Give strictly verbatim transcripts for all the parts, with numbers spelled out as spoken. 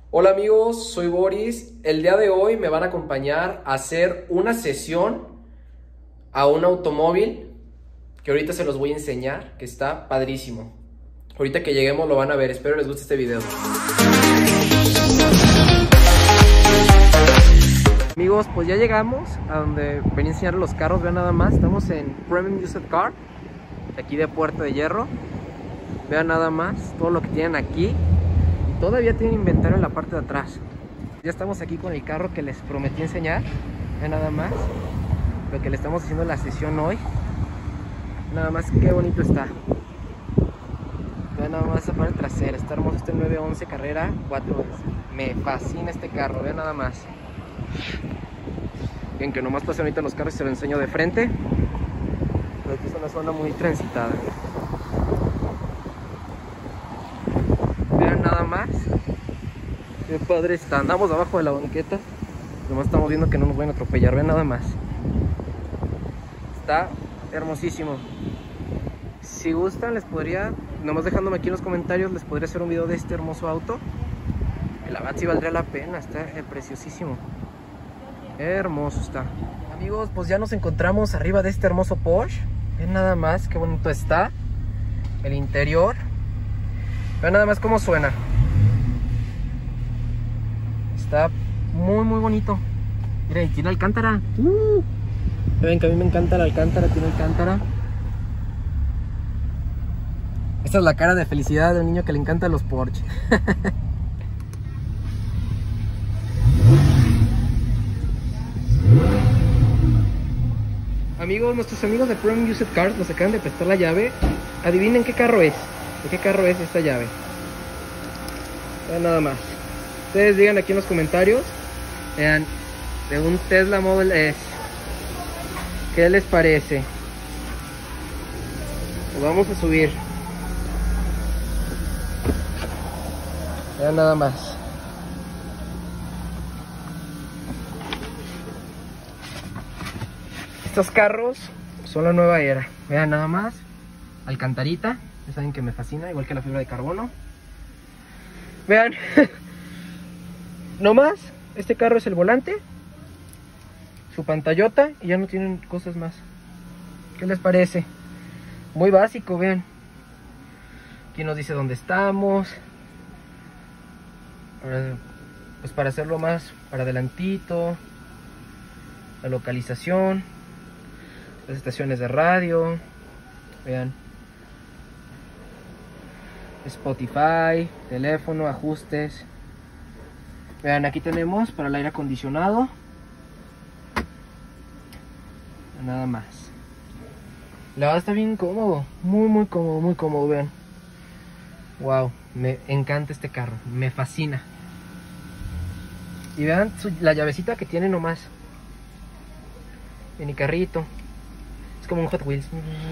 Hola amigos, soy Boris. El día de hoy me van a acompañar a hacer una sesión a un automóvil que ahorita se los voy a enseñar, que está padrísimo. Ahorita que lleguemos lo van a ver, espero les guste este video. Amigos, pues ya llegamos a donde venía a enseñar los carros, vean nada más. Estamos en Premium Used Car, aquí de Puerta de Hierro. Vean nada más todo lo que tienen aquí. Todavía tienen inventario en la parte de atrás. Ya estamos aquí con el carro que les prometí enseñar. Vean nada más lo que le estamos haciendo en la sesión hoy. Nada más qué bonito está. Vean nada más esa parte trasera. Está hermoso este nueve once carrera cuatro. Me fascina este carro. Vean nada más. Bien, que nomás pasen ahorita los carros y se los enseño de frente. Pero aquí es una zona muy transitada. Vean nada más. Qué padre está. Andamos abajo de la banqueta. Nomás estamos viendo que no nos vayan a atropellar. Vean nada más. Está hermosísimo. Si gustan les podría, nomás dejándome aquí en los comentarios, les podría hacer un video de este hermoso auto. La verdad sí valdría la pena. Está preciosísimo. Hermoso está. Amigos, pues ya nos encontramos arriba de este hermoso Porsche. Vean nada más qué bonito está el interior. Vean nada más cómo suena. Está muy muy bonito. Mira, y tiene alcántara. uh. Ven que a mí me encanta la alcántara. Tiene alcántara. Esta es la cara de felicidad de un niño que le encantan los Porsche. Amigos, nuestros amigos de Premium Used Cars nos acaban de prestar la llave. Adivinen qué carro es. ¿De qué carro es esta llave? Vean nada más. Ustedes digan aquí en los comentarios. Vean, de un Tesla Model S. ¿Qué les parece? Lo vamos a subir. Vean nada más. Estos carros son la nueva era. Vean nada más. Alcantarita. Ya saben que me fascina, igual que la fibra de carbono. Vean. No más. Este carro es el volante, su pantallota, y ya no tienen cosas más. ¿Qué les parece? Muy básico, vean. Aquí nos dice dónde estamos. Pues para hacerlo más para adelantito. La localización. Las estaciones de radio. Vean. Spotify, teléfono, ajustes. Vean, aquí tenemos para el aire acondicionado. Nada más. La verdad está bien cómodo. Muy, muy cómodo, muy cómodo, vean. Wow, me encanta este carro. Me fascina. Y vean su, la llavecita que tiene nomás. Mini carrito. Es como un Hot Wheels.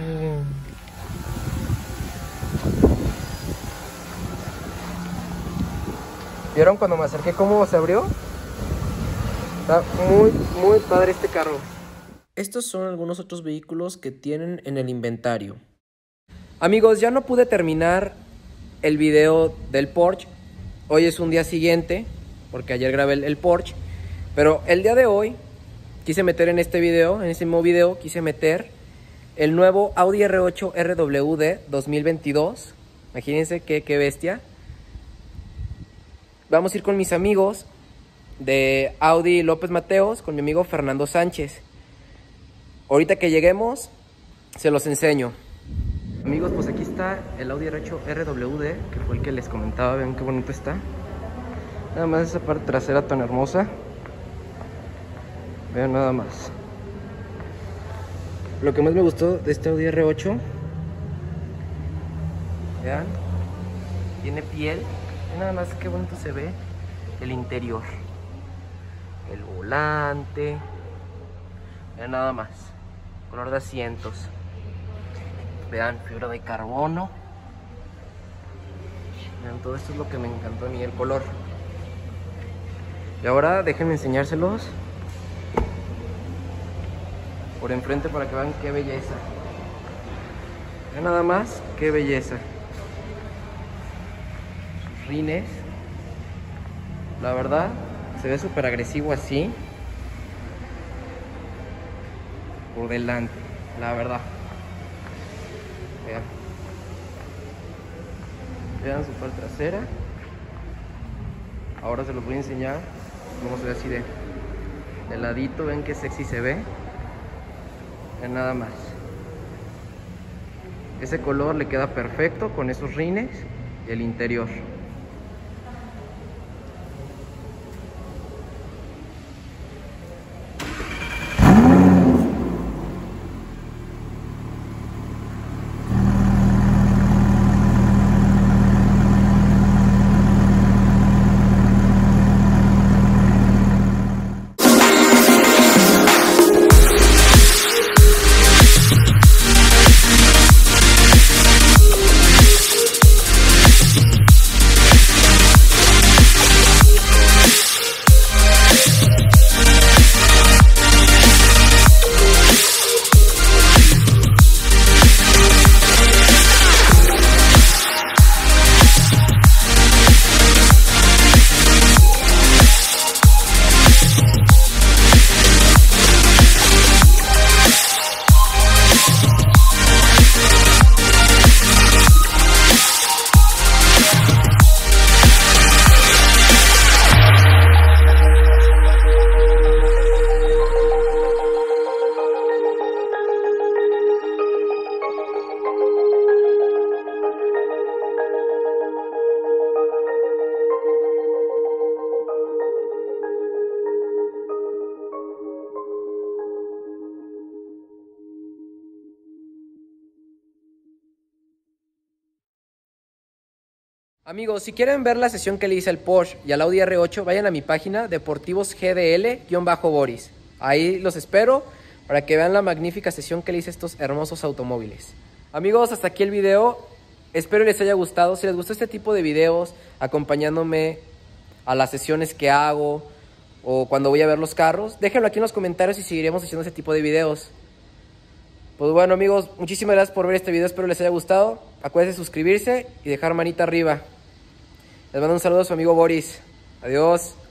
¿Vieron cuando me acerqué cómo se abrió? Está muy, muy padre este carro. Estos son algunos otros vehículos que tienen en el inventario. Amigos, ya no pude terminar el video del Porsche. Hoy es un día siguiente, porque ayer grabé el, el Porsche. Pero el día de hoy quise meter en este video, en este mismo video, quise meter el nuevo Audi R ocho R W D dos mil veintidós. Imagínense qué, qué bestia. Vamos a ir con mis amigos de Audi López Mateos, con mi amigo Fernando Sánchez. Ahorita que lleguemos, se los enseño. Amigos, pues aquí está el Audi R ocho R W D, que fue el que les comentaba. Vean qué bonito está. Nada más esa parte trasera tan hermosa. Vean nada más. Lo que más me gustó de este Audi R ocho, vean, tiene piel. Nada más qué bonito se ve el interior, el volante. Vean nada más, color de asientos. Vean, fibra de carbono. Vean, todo esto es lo que me encantó a mí, el color. Y ahora déjenme enseñárselos por enfrente para que vean qué belleza. Vean nada más qué belleza. Sus rines. La verdad, se ve súper agresivo así. Por delante, la verdad. Vean. Vean su parte trasera. Ahora se los voy a enseñar cómo se ve así de, de ladito. Ven qué sexy se ve. Vean nada más. Ese color le queda perfecto con esos rines y el interior. Amigos, si quieren ver la sesión que le hice al Porsche y al Audi R ocho, vayan a mi página Deportivos G D L-Boris. Ahí los espero para que vean la magnífica sesión que le hice a estos hermosos automóviles. Amigos, hasta aquí el video. Espero les haya gustado. Si les gustó este tipo de videos, acompañándome a las sesiones que hago o cuando voy a ver los carros, déjenlo aquí en los comentarios y seguiremos haciendo ese tipo de videos. Pues bueno, amigos, muchísimas gracias por ver este video. Espero les haya gustado. Acuérdense de suscribirse y dejar manita arriba. Les mando un saludo a su amigo Boris. Adiós.